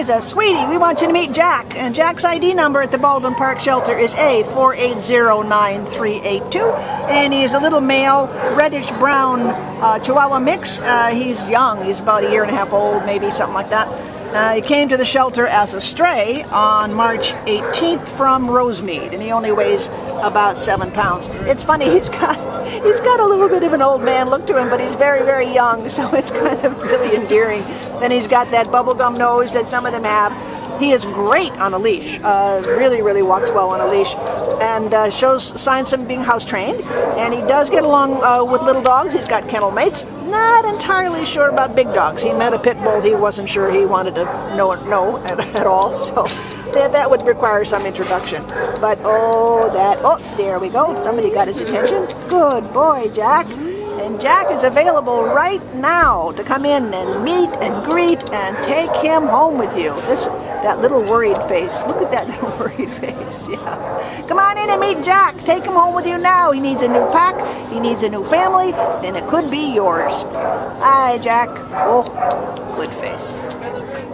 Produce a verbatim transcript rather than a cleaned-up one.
is a sweetie. We want you to meet Jack. And Jack's I D number at the Baldwin Park Shelter is A four eight zero nine three eight two. And he's a little male, reddish-brown uh, Chihuahua mix. Uh, he's young. He's about a year and a half old, maybe, something like that. Uh, he came to the shelter as a stray on March eighteenth from Rosemead, and he only weighs about seven pounds. It's funny, he's got he's got a little bit of an old man look to him, but he's very, very young, so it's kind of really endearing. Then he's got that bubblegum nose that some of them have. He is great on a leash, uh, really, really walks well on a leash, and uh, shows signs of being house trained, and he does get along uh, with little dogs. He's got kennel mates. Not entirely sure about big dogs. He met a pit bull he wasn't sure he wanted to know, know at, at all, so that, that would require some introduction. But oh, that, oh, there we go. Somebody got his attention. Good boy, Jack. And Jack is available right now to come in and meet and greet and take him home with you. This, that little worried face. Look at that little worried face. Yeah. Come on in and meet Jack. Take him home with you now. He needs a new pack. He needs a new family, and it could be yours. Hi, Jack. Oh, good face.